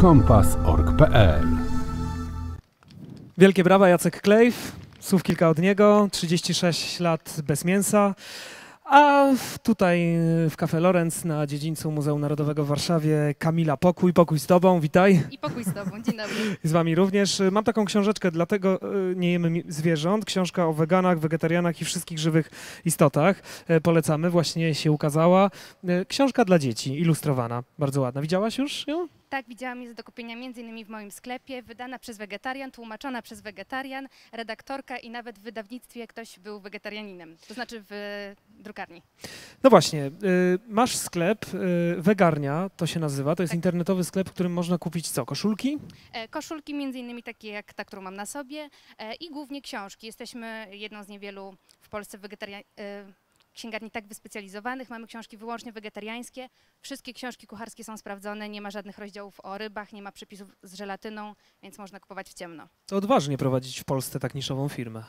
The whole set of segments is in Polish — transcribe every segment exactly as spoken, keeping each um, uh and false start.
kompas kropka org kropka pe el. Wielkie brawa, Jacek Klejf, słów kilka od niego, trzydzieści sześć lat bez mięsa, a tutaj w Cafe Lorenz na dziedzińcu Muzeum Narodowego w Warszawie Kamila Pokój. Pokój z tobą, witaj. I pokój z tobą, dzień dobry. I z wami również. Mam taką książeczkę, dlatego nie jemy zwierząt, książka o weganach, wegetarianach i wszystkich żywych istotach. Polecamy, właśnie się ukazała. Książka dla dzieci, ilustrowana, bardzo ładna. Widziałaś już ją? Tak, widziałam, jest do kupienia między innymi w moim sklepie, wydana przez wegetarian, tłumaczona przez wegetarian, redaktorka i nawet w wydawnictwie ktoś był wegetarianinem, to znaczy w drukarni. No właśnie, masz sklep, Wegarnia to się nazywa, to jest tak. Internetowy sklep, w którym można kupić co, koszulki? Koszulki między innymi takie jak ta, którą mam na sobie i głównie książki. Jesteśmy jedną z niewielu w Polsce wegetarian księgarni tak wyspecjalizowanych, mamy książki wyłącznie wegetariańskie, wszystkie książki kucharskie są sprawdzone, nie ma żadnych rozdziałów o rybach, nie ma przepisów z żelatyną, więc można kupować w ciemno. To odważnie prowadzić w Polsce tak niszową firmę.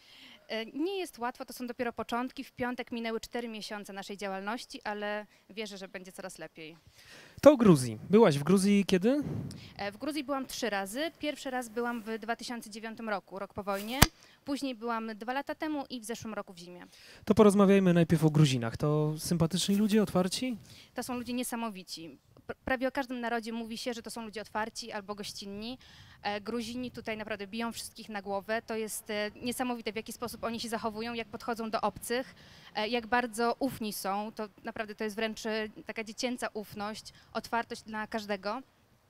Nie jest łatwo, to są dopiero początki. W piątek minęły cztery miesiące naszej działalności, ale wierzę, że będzie coraz lepiej. To Gruzji. Byłaś w Gruzji kiedy? W Gruzji byłam trzy razy. Pierwszy raz byłam w dwa tysiące dziewiątym roku, rok po wojnie. Później byłam dwa lata temu i w zeszłym roku w zimie. To porozmawiajmy najpierw o Gruzinach. To sympatyczni ludzie, otwarci? To są ludzie niesamowici. Prawie o każdym narodzie mówi się, że to są ludzie otwarci albo gościnni. Gruzini tutaj naprawdę biją wszystkich na głowę. To jest niesamowite, w jaki sposób oni się zachowują, jak podchodzą do obcych, jak bardzo ufni są. To naprawdę to jest wręcz taka dziecięca ufność, otwartość na każdego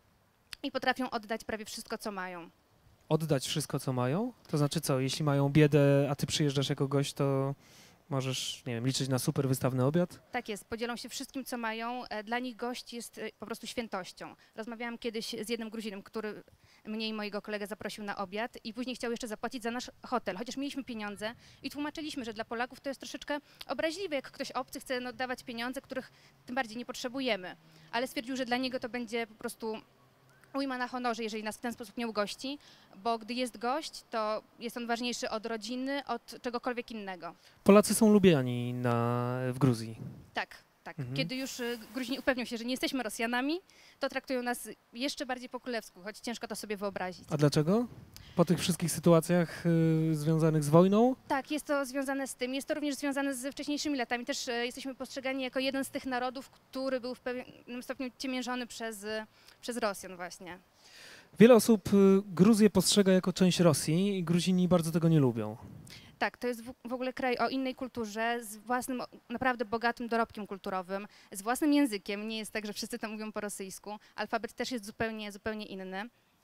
i potrafią oddać prawie wszystko, co mają. Oddać wszystko, co mają? To znaczy co, jeśli mają biedę, a ty przyjeżdżasz jako gość, to możesz, nie wiem, liczyć na super wystawny obiad? Tak jest, podzielą się wszystkim, co mają. Dla nich gość jest po prostu świętością. Rozmawiałam kiedyś z jednym Gruzinem, który mnie i mojego kolegę zaprosił na obiad i później chciał jeszcze zapłacić za nasz hotel, chociaż mieliśmy pieniądze i tłumaczyliśmy, że dla Polaków to jest troszeczkę obraźliwe, jak ktoś obcy chce no, dawać pieniądze, których tym bardziej nie potrzebujemy. Ale stwierdził, że dla niego to będzie po prostu ujma na honorze, jeżeli nas w ten sposób nie ugości, bo gdy jest gość, to jest on ważniejszy od rodziny, od czegokolwiek innego. Polacy są lubiani na, w Gruzji. Tak, tak. Mhm. Kiedy już Gruzini upewnią się, że nie jesteśmy Rosjanami, to traktują nas jeszcze bardziej po królewsku, choć ciężko to sobie wyobrazić. A dlaczego? Po tych wszystkich sytuacjach y, związanych z wojną? Tak, jest to związane z tym. Jest to również związane z wcześniejszymi latami. Też y, jesteśmy postrzegani jako jeden z tych narodów, który był w pewnym stopniu ciemiężony przez, y, przez Rosjan właśnie. Wiele osób y, Gruzję postrzega jako część Rosji i Gruzini bardzo tego nie lubią. Tak, to jest w ogóle kraj o innej kulturze, z własnym, naprawdę bogatym dorobkiem kulturowym, z własnym językiem. Nie jest tak, że wszyscy tam mówią po rosyjsku. Alfabet też jest zupełnie, zupełnie inny.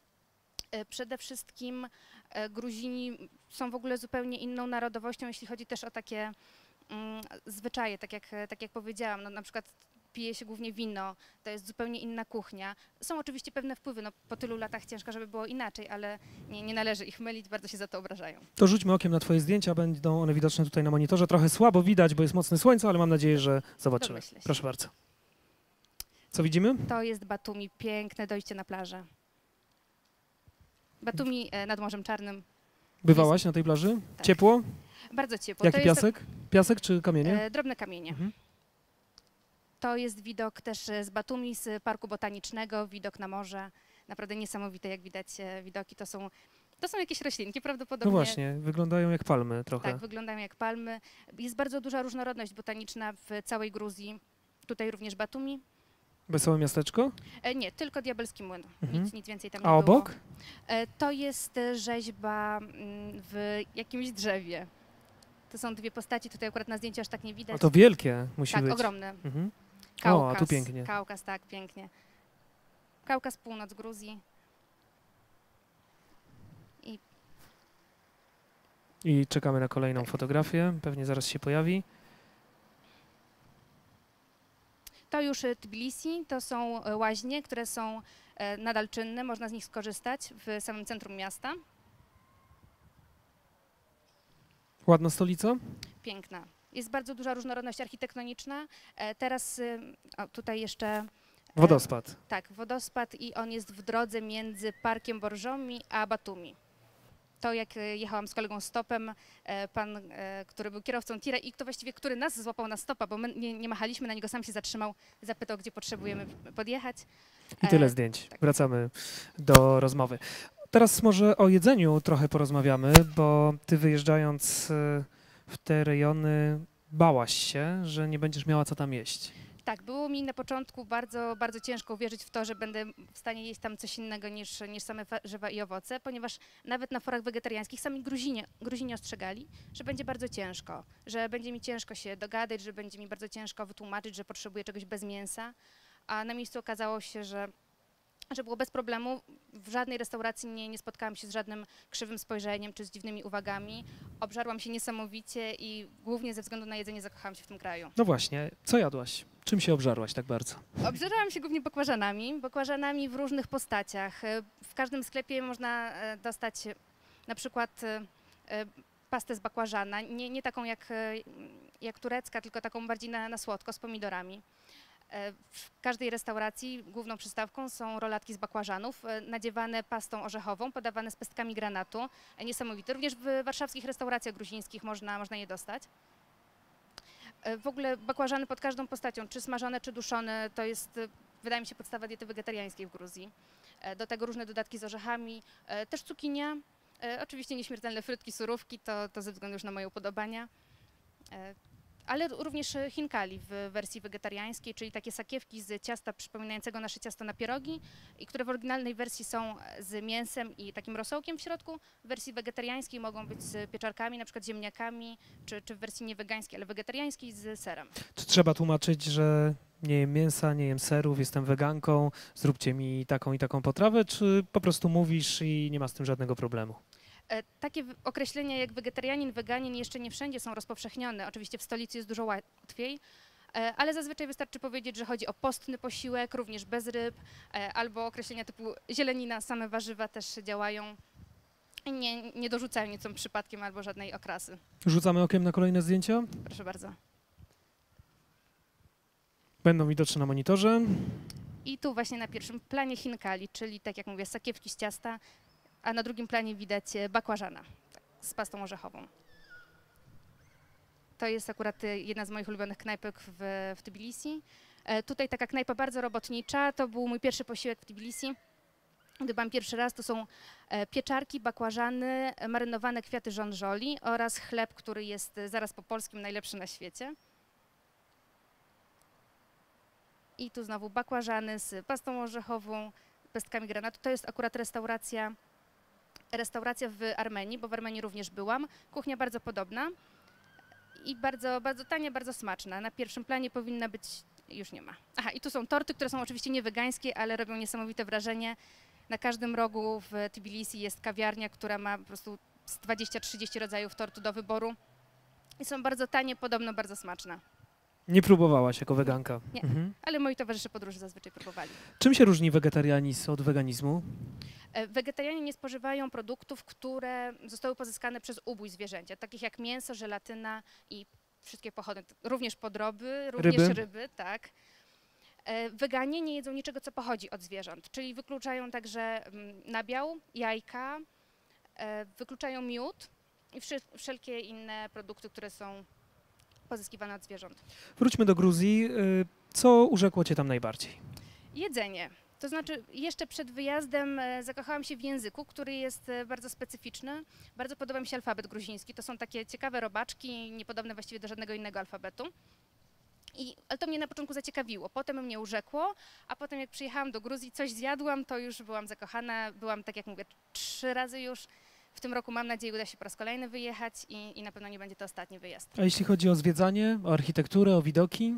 Przede wszystkim Gruzini są w ogóle zupełnie inną narodowością, jeśli chodzi też o takie mm, zwyczaje, tak jak, tak jak powiedziałam. No, na przykład pije się głównie wino, to jest zupełnie inna kuchnia. Są oczywiście pewne wpływy, no, po tylu latach ciężko, żeby było inaczej, ale nie, nie należy ich mylić, bardzo się za to obrażają. To rzućmy okiem na twoje zdjęcia, będą one widoczne tutaj na monitorze. Trochę słabo widać, bo jest mocne słońce, ale mam nadzieję, że zobaczymy. Proszę bardzo. Co widzimy? To jest Batumi, piękne dojście na plażę. Batumi nad Morzem Czarnym. Bywałaś na tej plaży? Tak. Ciepło? Bardzo ciepło. Jaki to piasek? Jest, piasek czy kamienie? E, drobne kamienie. Mhm. To jest widok też z Batumi, z Parku Botanicznego, widok na morze. Naprawdę niesamowite, jak widać widoki. To są, to są jakieś roślinki prawdopodobnie. No właśnie, wyglądają jak palmy trochę. Tak, wyglądają jak palmy. Jest bardzo duża różnorodność botaniczna w całej Gruzji. Tutaj również Batumi. Wesołe miasteczko? E, nie, tylko Diabelski Młyn. Mhm. Nic, nic więcej tam nie A obok? było. E, to jest rzeźba w jakimś drzewie. To są dwie postaci, tutaj akurat na zdjęciu aż tak nie widać. O, to wielkie musi tak, być. Tak, ogromne. Mhm. Kaukaz, o, a tu pięknie. Kaukaz, tak, pięknie. Kaukaz, północ Gruzji. I, I czekamy na kolejną tak. fotografię, pewnie zaraz się pojawi. To już Tbilisi, to są łaźnie, które są nadal czynne, można z nich skorzystać w samym centrum miasta. Ładna stolica? Piękna. Jest bardzo duża różnorodność architektoniczna. Teraz o, tutaj jeszcze... Wodospad. Tak, wodospad i on jest w drodze między Parkiem Borżomi a Batumi. to, jak e, jechałam z kolegą stopem, e, pan, e, który był kierowcą tira i kto właściwie, który nas złapał na stopa, bo my nie, nie machaliśmy na niego, sam się zatrzymał, zapytał, gdzie potrzebujemy podjechać. I tyle E, zdjęć. tak. Wracamy do rozmowy. Teraz może o jedzeniu trochę porozmawiamy, bo ty wyjeżdżając y, w te rejony bałaś się, że nie będziesz miała co tam jeść. Tak, było mi na początku bardzo, bardzo ciężko uwierzyć w to, że będę w stanie jeść tam coś innego niż, niż same warzywa i owoce, ponieważ nawet na forach wegetariańskich sami Gruzinie, Gruzini ostrzegali, że będzie bardzo ciężko, że będzie mi ciężko się dogadać, że będzie mi bardzo ciężko wytłumaczyć, że potrzebuję czegoś bez mięsa, a na miejscu okazało się, że że było bez problemu. W żadnej restauracji nie, nie spotkałam się z żadnym krzywym spojrzeniem czy z dziwnymi uwagami. Obżarłam się niesamowicie i głównie ze względu na jedzenie zakochałam się w tym kraju. No właśnie, co jadłaś? Czym się obżarłaś tak bardzo? Obżerałam się głównie bakłażanami, bakłażanami w różnych postaciach. W każdym sklepie można e, dostać e, na przykład e, e, pastę z bakłażana, nie, nie taką jak, e, jak turecka, tylko taką bardziej na, na słodko, z pomidorami. E, W każdej restauracji główną przystawką są rolatki z bakłażanów, e, nadziewane pastą orzechową, podawane z pestkami granatu. E, Niesamowite. Również w warszawskich restauracjach gruzińskich można, można je dostać. E, W ogóle bakłażany pod każdą postacią, czy smażone, czy duszone, to jest, e, wydaje mi się, podstawa diety wegetariańskiej w Gruzji. E, Do tego różne dodatki z orzechami, e, też cukinia, e, oczywiście nieśmiertelne frytki, surówki, to, to ze względu już na moje upodobania. E, Ale również chinkali w wersji wegetariańskiej, czyli takie sakiewki z ciasta przypominającego nasze ciasto na pierogi i które w oryginalnej wersji są z mięsem i takim rosołkiem w środku. W wersji wegetariańskiej mogą być z pieczarkami, na przykład ziemniakami, czy, czy w wersji nie wegańskiej, ale wegetariańskiej z serem. Czy trzeba tłumaczyć, że nie jem mięsa, nie jem serów, jestem weganką, zróbcie mi taką i taką potrawę, czy po prostu mówisz i nie ma z tym żadnego problemu? E, Takie w- określenia jak wegetarianin, weganin jeszcze nie wszędzie są rozpowszechnione. Oczywiście w stolicy jest dużo łatwiej, e, ale zazwyczaj wystarczy powiedzieć, że chodzi o postny posiłek, również bez ryb, e, albo określenia typu zielenina, same warzywa też działają. I Nie, nie dorzucają nic przypadkiem albo żadnej okrasy. Rzucamy okiem na kolejne zdjęcia. Proszę bardzo. Będą widoczne na monitorze. I tu właśnie na pierwszym planie chinkali, czyli tak jak mówię, sakiewki z ciasta, a na drugim planie widać e, bakłażana tak, z pastą orzechową. To jest akurat e, jedna z moich ulubionych knajpek w, w Tbilisi. E, Tutaj taka knajpa bardzo robotnicza, to był mój pierwszy posiłek w Tbilisi. Gdy byłam pierwszy raz, to są e, pieczarki, bakłażany, e, marynowane kwiaty żonżoli oraz chleb, który jest e, zaraz po polskim najlepszy na świecie. I tu znowu bakłażany z pastą orzechową, pestkami granatu. To jest akurat restauracja, restauracja w Armenii, bo w Armenii również byłam. Kuchnia bardzo podobna i bardzo, bardzo tania, bardzo smaczna. Na pierwszym planie powinna być, już nie ma. Aha, i tu są torty, które są oczywiście nie wegańskie, ale robią niesamowite wrażenie. Na każdym rogu w Tbilisi jest kawiarnia, która ma po prostu z dwadzieścia trzydzieści rodzajów tortu do wyboru. I są bardzo tanie, podobno bardzo smaczne. Nie próbowałaś jako weganka. Nie. Mhm. Ale moi towarzysze podróży zazwyczaj próbowali. Czym się różni wegetarianizm od weganizmu? E, Wegetarianie nie spożywają produktów, które zostały pozyskane przez ubój zwierzęcia, takich jak mięso, żelatyna i wszystkie pochodne, również podroby, również Ryby? ryby, tak. E, Weganie nie jedzą niczego, co pochodzi od zwierząt, czyli wykluczają także mm, nabiał, jajka, e, wykluczają miód i wszy- wszelkie inne produkty, które są pozyskiwane od zwierząt. Wróćmy do Gruzji. Y, Co urzekło cię tam najbardziej? Jedzenie. To znaczy, jeszcze przed wyjazdem e, zakochałam się w języku, który jest e, bardzo specyficzny. Bardzo podoba mi się alfabet gruziński. To są takie ciekawe robaczki, niepodobne właściwie do żadnego innego alfabetu. I, ale to mnie na początku zaciekawiło, potem mnie urzekło, a potem jak przyjechałam do Gruzji, coś zjadłam, to już byłam zakochana. Byłam, tak jak mówię, trzy razy już. W tym roku mam nadzieję, uda się po raz kolejny wyjechać i, i na pewno nie będzie to ostatni wyjazd. A jeśli chodzi o zwiedzanie, o architekturę, o widoki?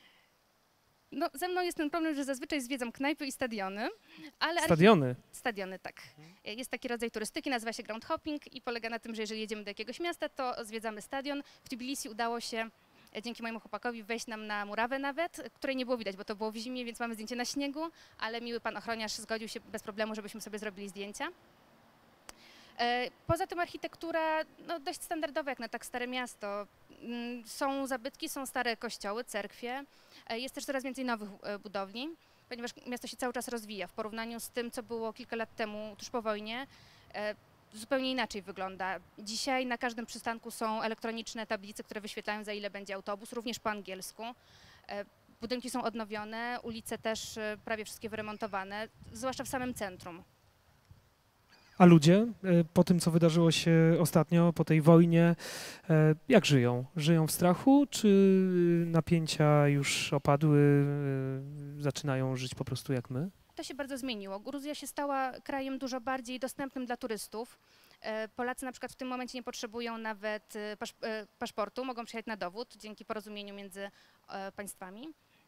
No, ze mną jest ten problem, że zazwyczaj zwiedzam knajpy i stadiony, ale archi- Stadiony. Stadiony, tak. Jest taki rodzaj turystyki, nazywa się ground hopping i polega na tym, że jeżeli jedziemy do jakiegoś miasta, to zwiedzamy stadion. W Tbilisi udało się e, dzięki mojemu chłopakowi wejść nam na murawę nawet, której nie było widać, bo to było w zimie, więc mamy zdjęcie na śniegu, ale miły pan ochroniarz zgodził się bez problemu, żebyśmy sobie zrobili zdjęcia. E, Poza tym architektura no, dość standardowa jak na tak stare miasto. Mm, Są zabytki, są stare kościoły, cerkwie. E, Jest też coraz więcej nowych e, budowli, ponieważ miasto się cały czas rozwija w porównaniu z tym, co było kilka lat temu, tuż po wojnie. E, zupełnie inaczej wygląda. Dzisiaj na każdym przystanku są elektroniczne tablice, które wyświetlają, za ile będzie autobus, również po angielsku. E, Budynki są odnowione, ulice też e, prawie wszystkie wyremontowane, zwłaszcza w samym centrum. A ludzie e, po tym, co wydarzyło się ostatnio, po tej wojnie, e, jak żyją? Żyją w strachu, czy napięcia już opadły, e, zaczynają żyć po prostu jak my? To się bardzo zmieniło. Gruzja się stała krajem dużo bardziej dostępnym dla turystów. E, Polacy na przykład w tym momencie nie potrzebują nawet e, pasz, e, paszportu, mogą przyjechać na dowód dzięki porozumieniu między e, państwami.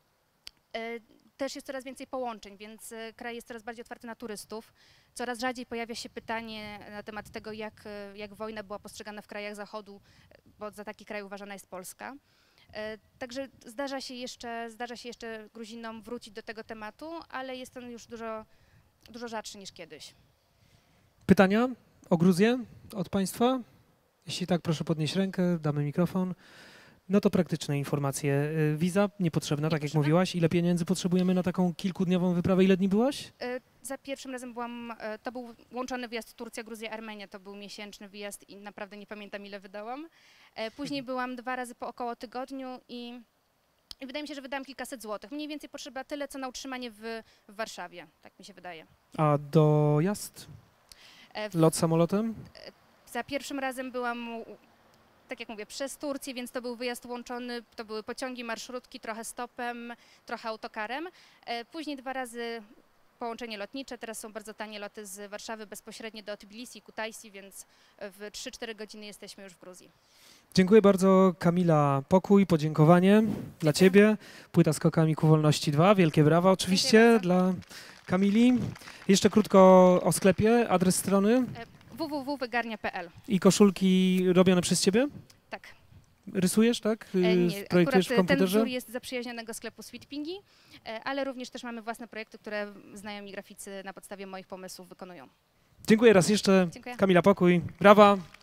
E, Też jest coraz więcej połączeń, więc e, kraj jest coraz bardziej otwarty na turystów. Coraz rzadziej pojawia się pytanie na temat tego, jak, e, jak wojna była postrzegana w krajach Zachodu, bo za taki kraj uważana jest Polska. E, Także zdarza się jeszcze, zdarza się jeszcze Gruzinom wrócić do tego tematu, ale jest on już dużo, dużo rzadszy niż kiedyś. Pytania o Gruzję od Państwa? Jeśli tak, proszę podnieść rękę, damy mikrofon. No to praktyczne informacje. Y, Wiza niepotrzebna, tak jak Niepotrzebna? mówiłaś. Ile pieniędzy potrzebujemy na taką kilkudniową wyprawę? Ile dni byłaś? E, Za pierwszym razem byłam, e, to był łączony wyjazd Turcja, Gruzja, Armenia, to był miesięczny wyjazd i naprawdę nie pamiętam, ile wydałam. E, Później byłam dwa razy po około tygodniu i, i wydaje mi się, że wydałam kilkaset złotych. Mniej więcej potrzeba tyle, co na utrzymanie w, w Warszawie, tak mi się wydaje. A dojazd? E, w- Lot samolotem? Za pierwszym razem byłam, u- tak jak mówię, przez Turcję, więc to był wyjazd łączony, to były pociągi, marszrutki, trochę stopem, trochę autokarem. E, Później dwa razy połączenie lotnicze, teraz są bardzo tanie loty z Warszawy bezpośrednio do Tbilisi i Kutaisi, więc w trzy cztery godziny jesteśmy już w Gruzji. Dziękuję bardzo. Kamila Pokój, podziękowanie dla Ciebie. Płyta Skokami ku wolności dwa. Wielkie brawa oczywiście Dziękuję bardzo. dla Kamili. Jeszcze krótko o sklepie, adres strony w w w kropka wygarnia kropka p l. i koszulki robione przez Ciebie? Tak. Rysujesz, tak? E, Y, Nie, Projektujesz w akurat ten komputerze? wzór jest z zaprzyjaźnionego sklepu Sweetpingi, e, ale również też mamy własne projekty, które znajomi graficy na podstawie moich pomysłów wykonują. Dziękuję raz jeszcze. Dziękuję. Kamila Pokój. Brawa.